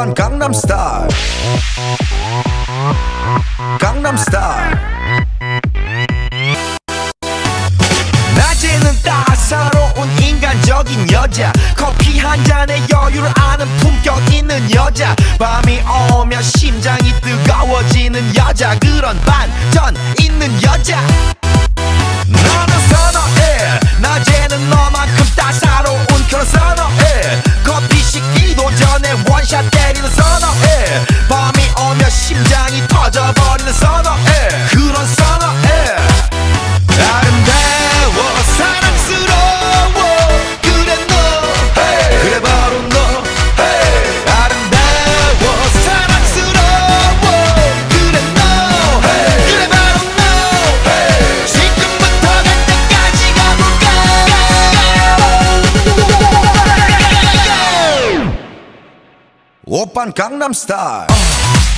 오빤 강남스타일 강남스타일 낮에는 따사로운 인간적인 여자 커피 한 잔에 여유를 아는 품격 있는 여자 밤이 오면 심장이 뜨거워지는 여자 그런 반전 있는 여자 너는 선호해 낮에는 너만큼 따사로운 그런 선호해 커피 식기도 전에 원샷 때리는 선호해 밤이 오면 심장이 터져버리는 선호해 그런 선호해 아름다워 사랑스러워 그래 너 hey. 그래 바로 너 hey. 아름다워 사랑스러워 그래 너 hey. 그래 바로 너 hey. 지금부터 갈 때까지 가볼까 오빤 강남스타일